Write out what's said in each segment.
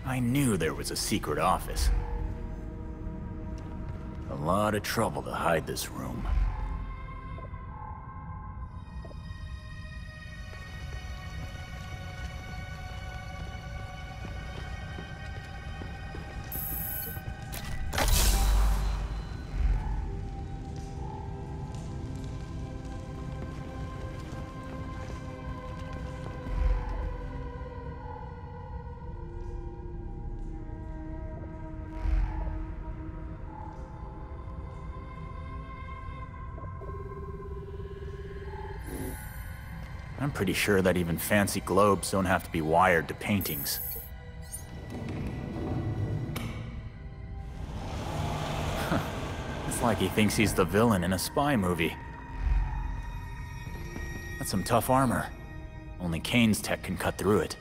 I knew there was a secret office. A lot of trouble to hide this room. I'm pretty sure that even fancy globes don't have to be wired to paintings. Huh. It's like he thinks he's the villain in a spy movie. That's some tough armor. Only Kane's tech can cut through it.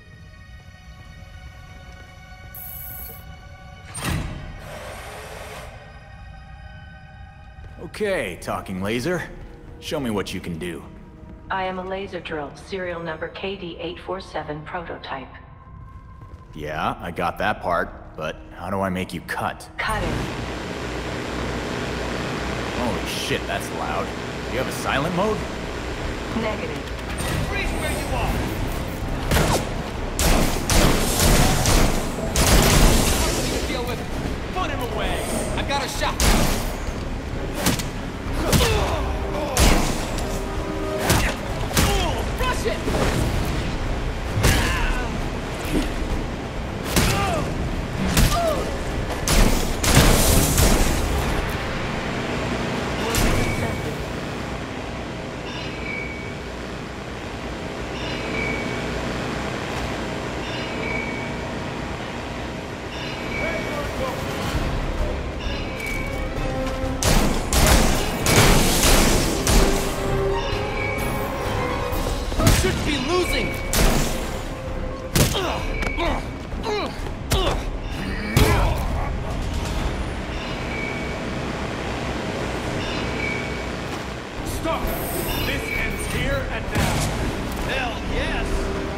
Okay, talking laser. Show me what you can do. I am a laser drill, serial number KD847 prototype. Yeah, I got that part, but how do I make you cut? Cutting. Holy shit, that's loud. Do you have a silent mode? Negative. Freeze where you are! Nothing to deal with. Put him away. I got a shot. Rush it! Should be losing. Stop! This ends here and now. Hell yes!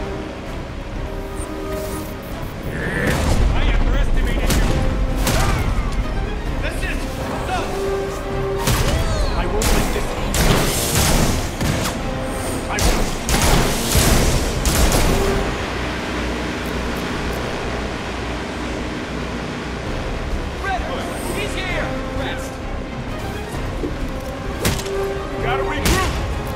I underestimated you. That's it! Stop! I won't let this easy. I won't. He's here! Rest! Gotta regroup!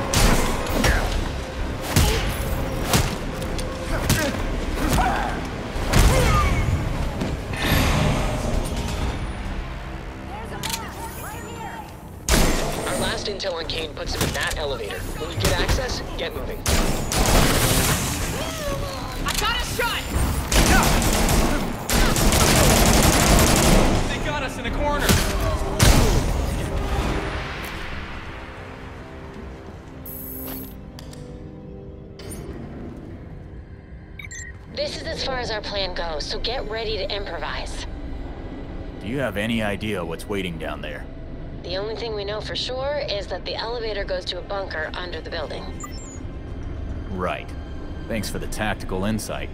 Our last intel on Kane puts him in that elevator. When you get access, get moving. I got a shot! They got us in a corner. This is as far as our plan goes, so get ready to improvise. Do you have any idea what's waiting down there? The only thing we know for sure is that the elevator goes to a bunker under the building. Right. Thanks for the tactical insight.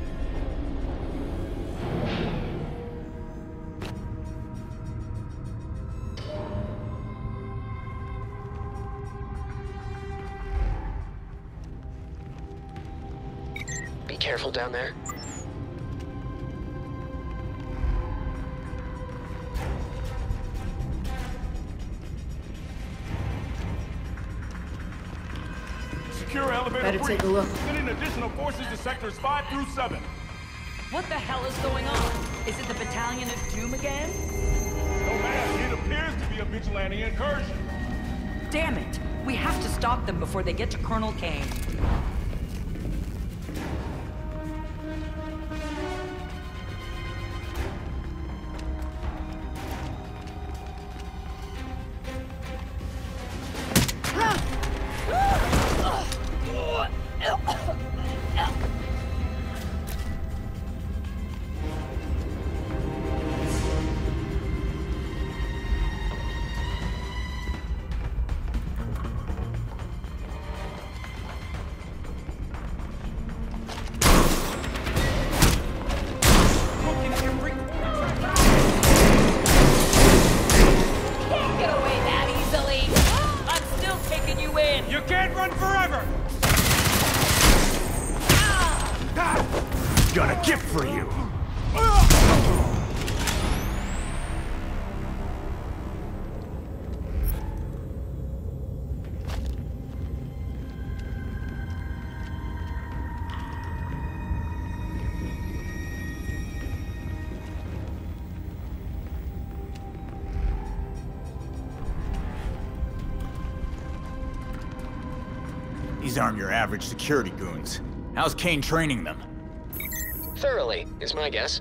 Be careful down there. Secure elevator. Better take a look. Sending additional forces to sectors 5 through 7. What the hell is going on? Is it the Battalion of Doom again? No, man, it appears to be a vigilante incursion. Damn it! We have to stop them before they get to Colonel Kane. got a gift for you. These aren't your average security goons. How's Kane training them? Thoroughly, is my guess.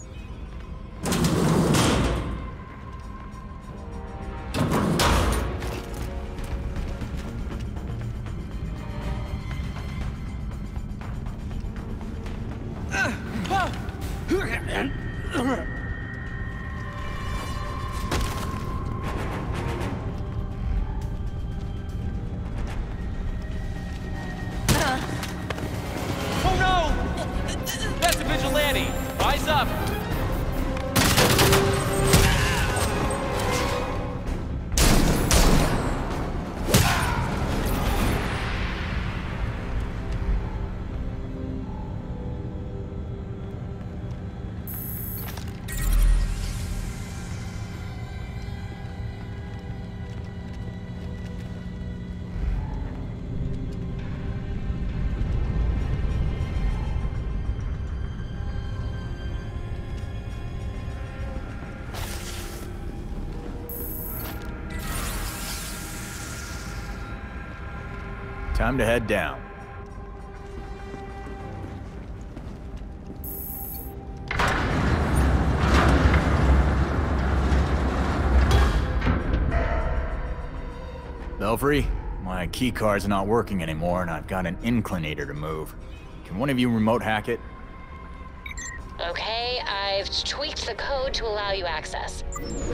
Oh no! That's a vigilante! Rise up! Time to head down. Belfry, my keycard's not working anymore and I've got an inclinator to move. Can one of you remote hack it? Okay, I've tweaked the code to allow you access.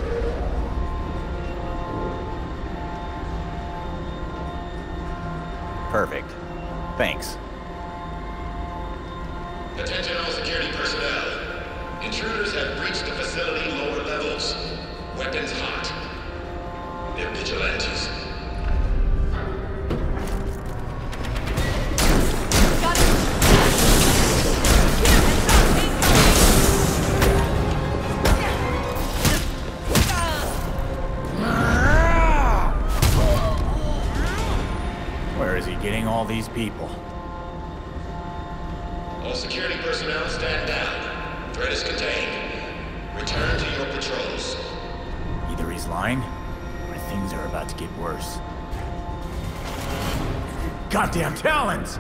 Perfect. Thanks. Attention all security personnel. Intruders have breached the facility lower levels. Weapons hot. They're vigilantes. Where is he getting all these people? All security personnel stand down. Threat is contained. Return to your patrols. Either he's lying, or things are about to get worse. Goddamn Talons!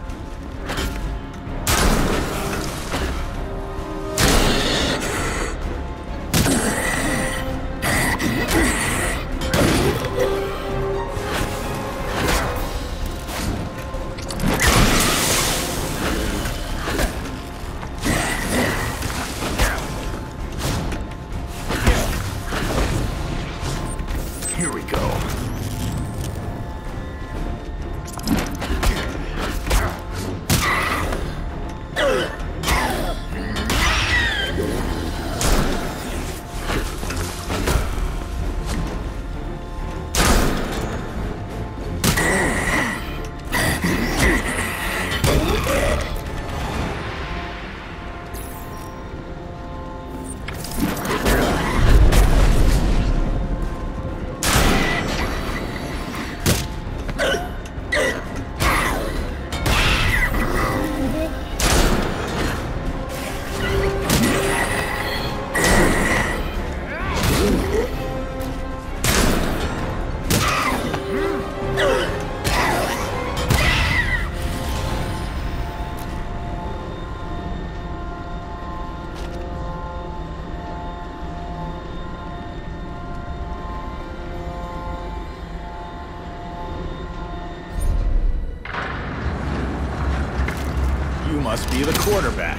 Here we go. You must be the quarterback.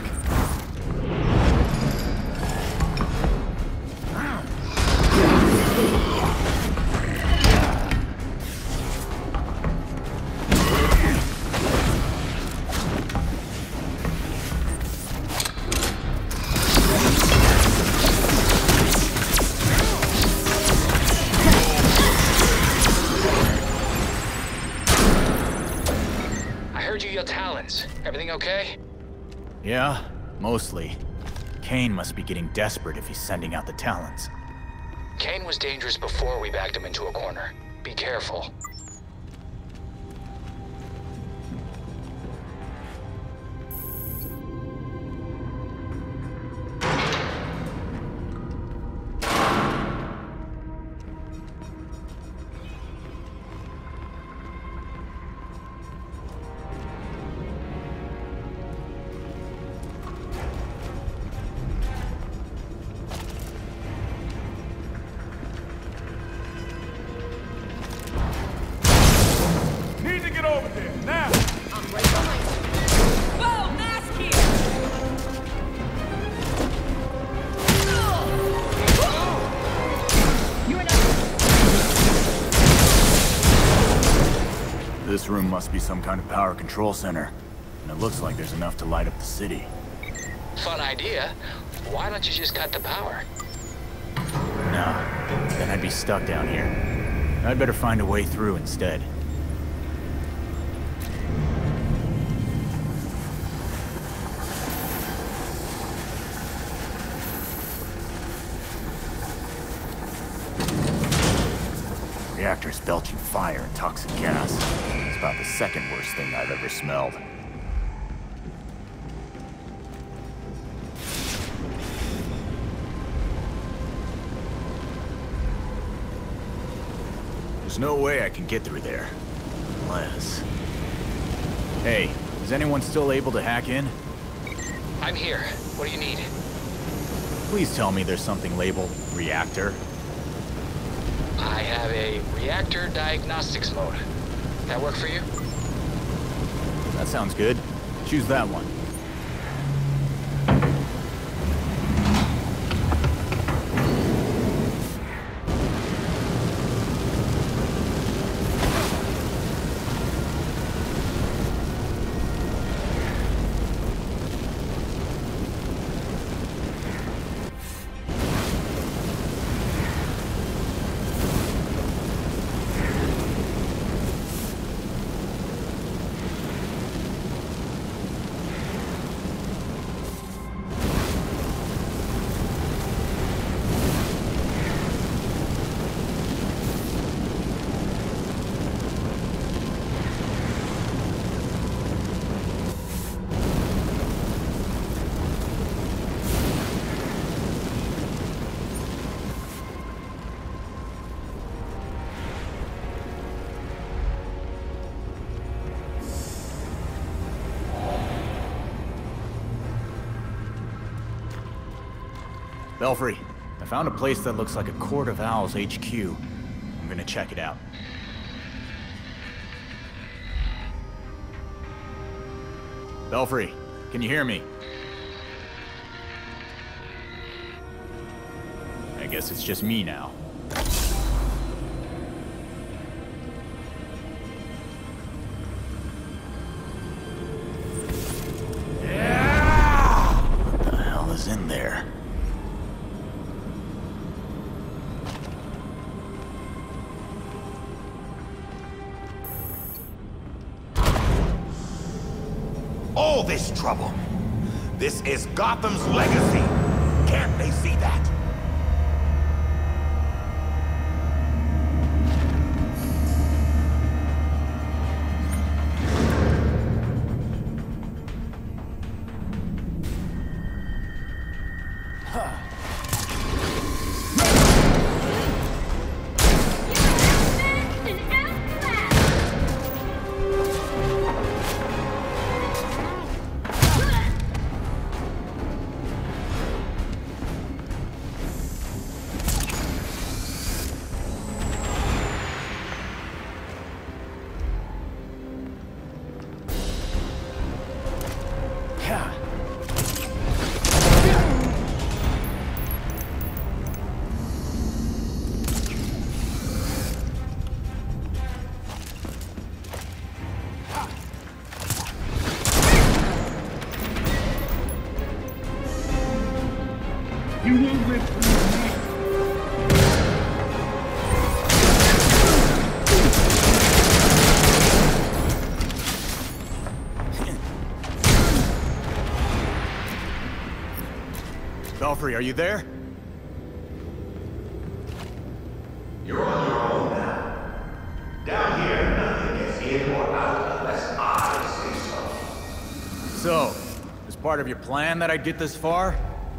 I heard you yell Talons. Everything okay? Yeah, Mostly. Kane must be getting desperate if he's sending out the Talons. Kane was dangerous before we backed him into a corner. Be careful. Over there, now! I'm right behind you. Whoa, mask here! You're not... This room must be some kind of power control center. And it looks like there's enough to light up the city. Fun idea. Why don't you just cut the power? No, then I'd be stuck down here. I'd better find a way through instead. Reactor's belching fire and toxic gas. It's about the second worst thing I've ever smelled. There's no way I can get through there. Unless... Hey, is anyone still able to hack in? I'm here. What do you need? Please tell me there's something labeled reactor. I have a reactor diagnostics mode. That work for you? That sounds good. Choose that one. Belfry, I found a place that looks like a Court of Owls HQ. I'm gonna check it out. Belfry, can you hear me? I guess it's just me now. What the hell is in there? All this trouble. This is Gotham's legacy. Can't they see that? Belfry, are you there? You're on your own now. Down here, nothing gets in or out unless I say so. So, as part of your plan that I'd get this far?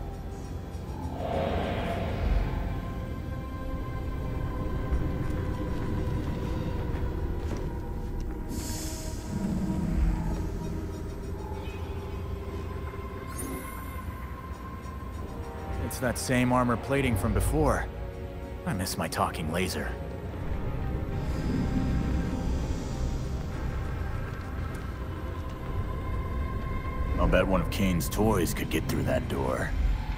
It's that same armor plating from before. I miss my talking laser. I'll bet one of Kane's toys could get through that door.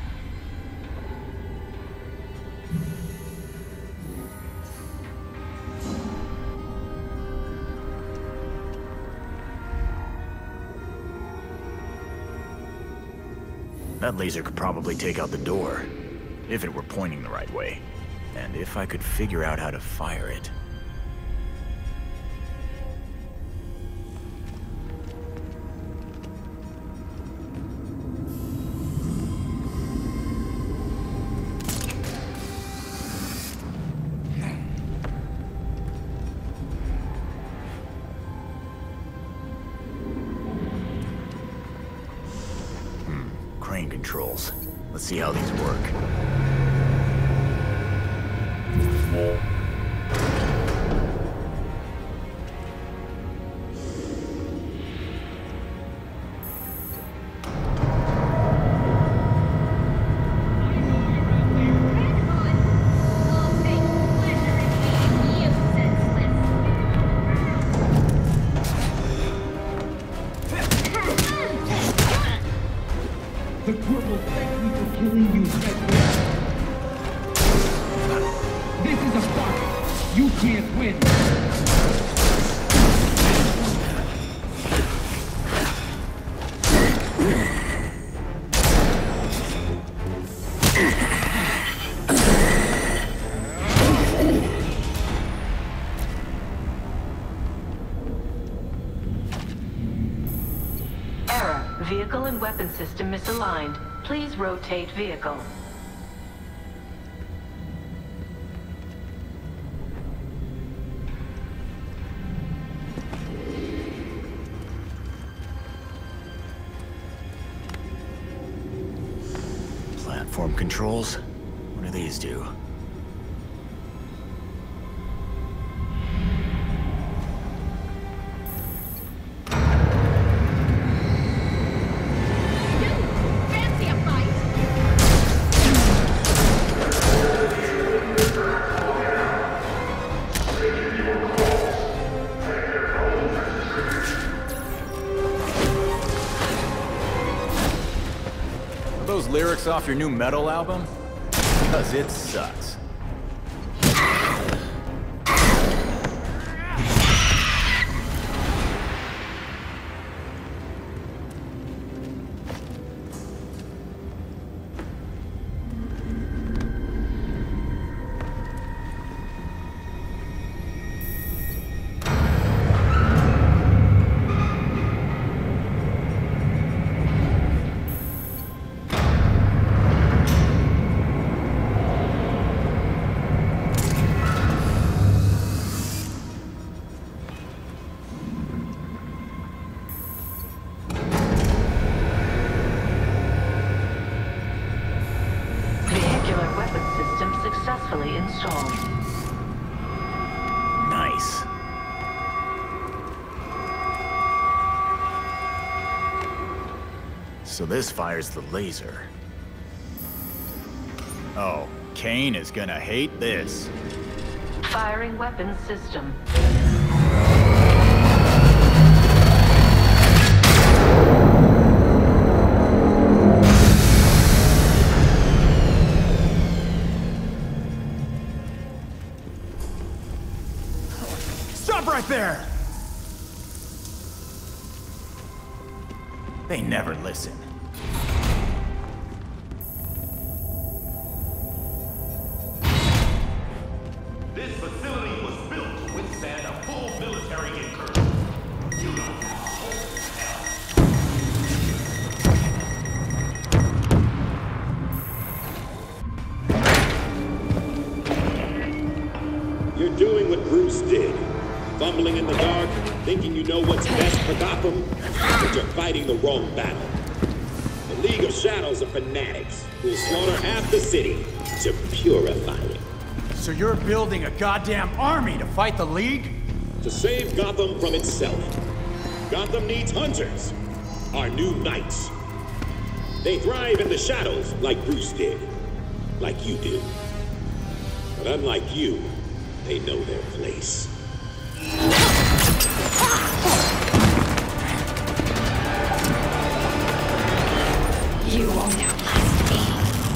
That laser could probably take out the door, if it were pointing the right way. And if I could figure out how to fire it. Crane controls. Let's see how these work. The court will thank me for killing you, Frederick. This is a fight. You can't win. Error. Vehicle and weapon system misaligned. Please rotate vehicle. Platform controls? What do these do? Those lyrics off your new metal album? Because it sucks. Successfully installed. Nice. So this fires the laser. Oh, Kane is gonna hate this. Firing weapons system. Stop right there! They never listen. This facility was built to withstand a full military incursion. You know how. Bruce did. Fumbling in the dark, thinking you know what's best for Gotham, but you're fighting the wrong battle. The League of Shadows are fanatics who'll slaughter half the city to purify it. So you're building a goddamn army to fight the League? To save Gotham from itself. Gotham needs hunters, our new knights. They thrive in the shadows like Bruce did, like you do. But unlike you, they know their place. You won't outlast me.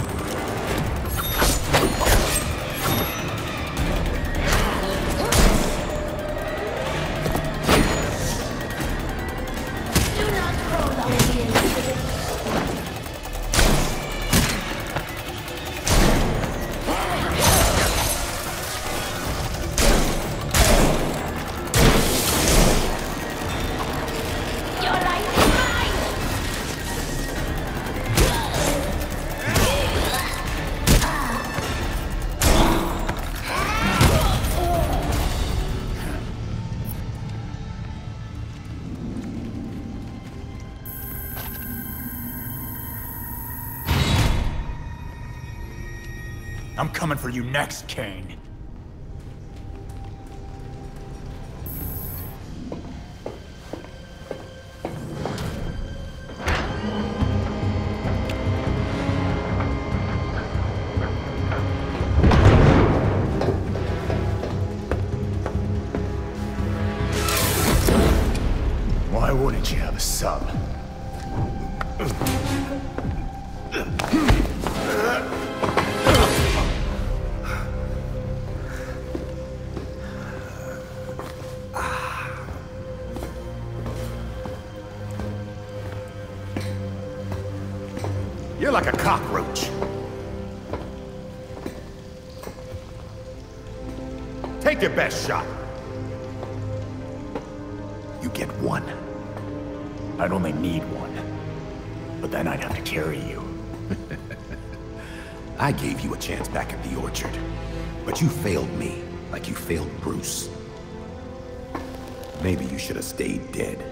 Do not prolong the incident. Your life is mine! I'm coming for you next, Kane. Why wouldn't you have a sub? You're like a cockroach. Take your best shot. You get one. I'd only need one. But then I'd have to carry you. I gave you a chance back at the orchard. But you failed me, like you failed Bruce. Maybe you should have stayed dead.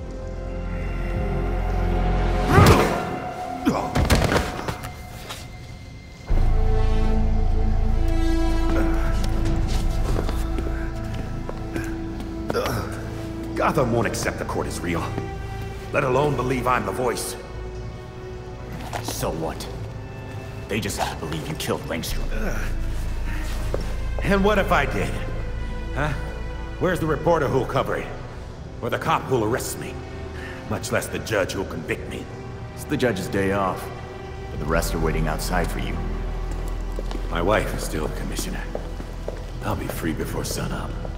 Gotham won't accept the court is real, let alone believe I'm the voice. So what? They just believe you killed Langstrom. And what if I did? Huh? Where's the reporter who'll cover it? Or the cop who'll arrest me? Much less the judge who'll convict me. It's the judge's day off, but the rest are waiting outside for you. My wife is still the commissioner. I'll be free before sunup.